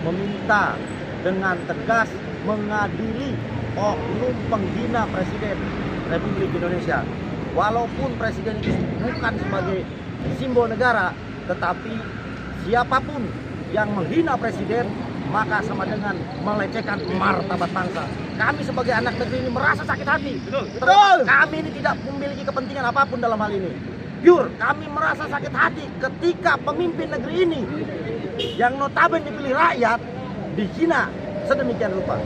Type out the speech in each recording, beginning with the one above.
meminta dengan tegas mengadili oknum penghina Presiden Republik Indonesia. Walaupun Presiden itu bukan sebagai simbol negara, tetapi siapapun yang menghina Presiden maka sama dengan melecehkan martabat bangsa. Kami sebagai anak negeri ini merasa sakit hati. Betul. Kami ini tidak memiliki kepentingan apapun dalam hal ini. Pure, kami merasa sakit hati ketika pemimpin negeri ini yang notabene dipilih rakyat dihina sedemikian rupa.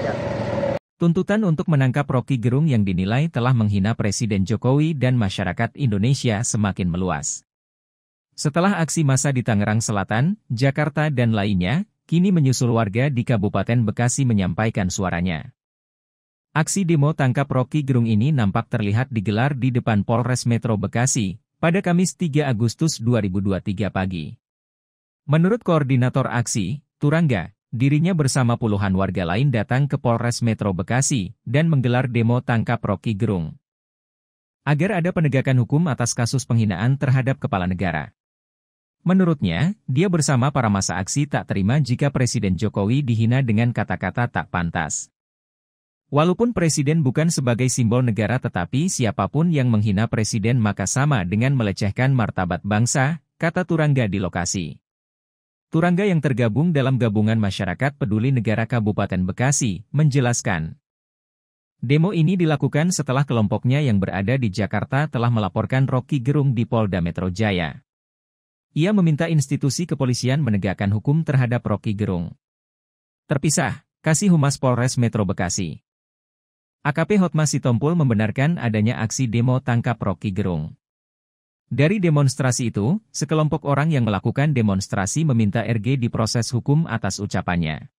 Tuntutan untuk menangkap Roky Gerung yang dinilai telah menghina Presiden Jokowi dan masyarakat Indonesia semakin meluas. Setelah aksi massa di Tangerang Selatan, Jakarta dan lainnya, kini menyusul warga di Kabupaten Bekasi menyampaikan suaranya. Aksi demo tangkap Roky Gerung ini nampak terlihat digelar di depan Polres Metro Bekasi pada Kamis 3 Agustus 2023 pagi. Menurut koordinator aksi, Turangga, dirinya bersama puluhan warga lain datang ke Polres Metro Bekasi dan menggelar demo tangkap Roky Gerung agar ada penegakan hukum atas kasus penghinaan terhadap kepala negara. Menurutnya, dia bersama para massa aksi tak terima jika Presiden Jokowi dihina dengan kata-kata tak pantas. Walaupun Presiden bukan sebagai simbol negara tetapi siapapun yang menghina Presiden maka sama dengan melecehkan martabat bangsa, kata Turangga di lokasi. Turangga yang tergabung dalam Gabungan Masyarakat Peduli Negara Kabupaten Bekasi, menjelaskan. Demo ini dilakukan setelah kelompoknya yang berada di Jakarta telah melaporkan Roky Gerung di Polda Metro Jaya. Ia meminta institusi kepolisian menegakkan hukum terhadap Roky Gerung. Terpisah, Kasih Humas Polres Metro Bekasi. AKP Hotmas Sitompul membenarkan adanya aksi demo tangkap Roky Gerung. Dari demonstrasi itu, sekelompok orang yang melakukan demonstrasi meminta RG diproses hukum atas ucapannya.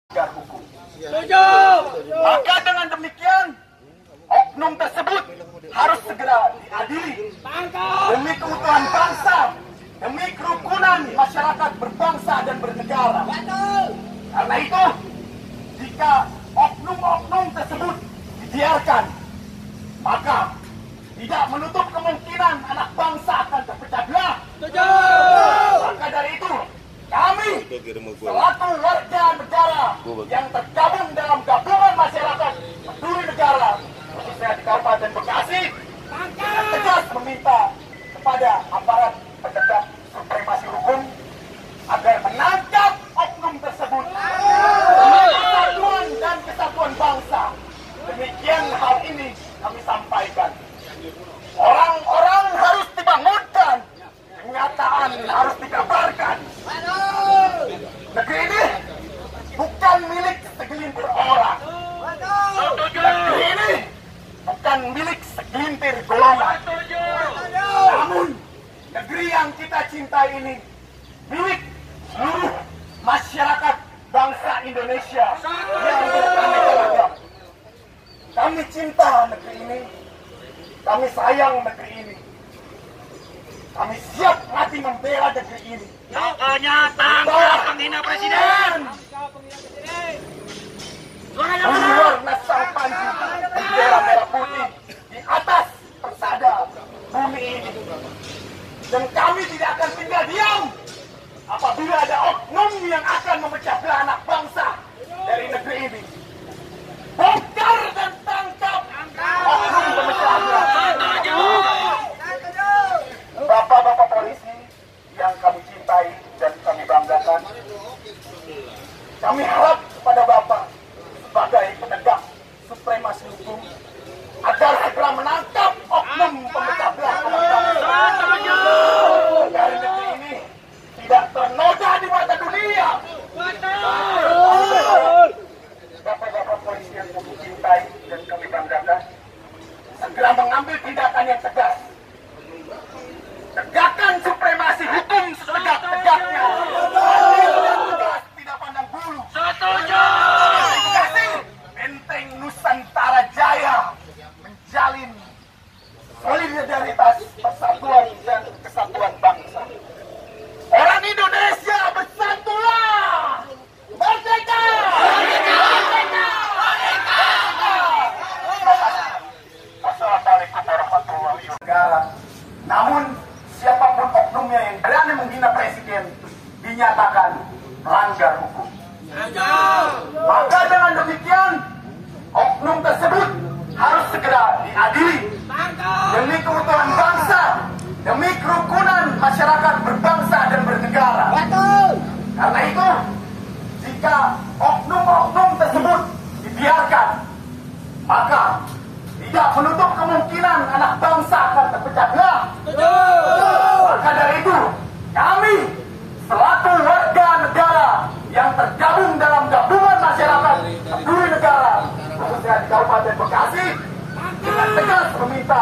Maka dengan demikian, oknum tersebut harus segera diadili demi keutuhan bangsa, demi kerukunan masyarakat berbangsa dan bernegara. Karena itu, jika oknum-oknum tersebut dibiarkan, maka tidak menutup kemungkinan anak bangsa akan terpecah belah. Maka dari itu, kami selaku warga negara yang tergabung dalam Gabungan Masyarakat Peduli Negara, khususnya di Kabupaten Bekasi, tegas meminta kepada aparat penegak supremasi hukum agar menangkap oknum tersebut demi persatuan dan kesatuan bangsa. Demikian hal ini kami sampaikan. Orang-orang harus dibangunkan, kenyataan harus dikabarkan. Negeri ini bukan milik segelintir orang. Negeri ini bukan milik segelintir golongan. Namun, negeri yang kita cintai ini milik seluruh masyarakat bangsa Indonesia yang beraneka ragam. Kami cinta negeri ini. Kami sayang negeri ini. Kami siap mati membela negeri ini. Pokoknya tangkap penghina Presiden. Berwarna sang panji bendera merah putih di atas persada bumi ini. Dan kami tidak akan tinggal diam apabila ada oknum yang akan memecah belah anak bangsa dari negeri ini. Bongkar dan tangkap oknum pemecah belah. Bapak-bapak polisi yang kami cintai dan kami banggakan, kami harap kepada Bapak sebagai penegak supremasi hukum agar segera menangkap oknum pemecah belah bangsa. Agar negeri ini tidak ternoda di mata dunia. Bapak-bapak polisi yang kami cintai dan kami banggakan, segera mengambil tindakan yang tegas. Tegakkan supremasi hukum setegak-tegaknya. Adil dan tegas, tidak pandang bulu. Setuju. Kasih benteng Nusantara Jaya menjalin solidaritas, persatuan dan kesatuan bangsa. Orang Indonesia bersatulah. Merdeka! Merdeka! Merdeka! Terima kasih. Assalamualaikum warahmatullahi wabarakatuh. Namun siapapun oknumnya yang berani menghina presiden dinyatakan melanggar hukum. Maka dengan demikian, oknum tersebut harus segera diadili demi keutuhan bangsa, demi kerukunan masyarakat berbangsa dan bernegara. Karena itu, jika oknum-oknum tersebut dibiarkan, maka tidak menutup kemungkinan anak bangsa akan terpecah belah. Maka dari itu, kami selaku warga negara yang tergabung dalam gabungan masyarakat peduli negara, khususnya di Kabupaten Bekasi, dengan tegas meminta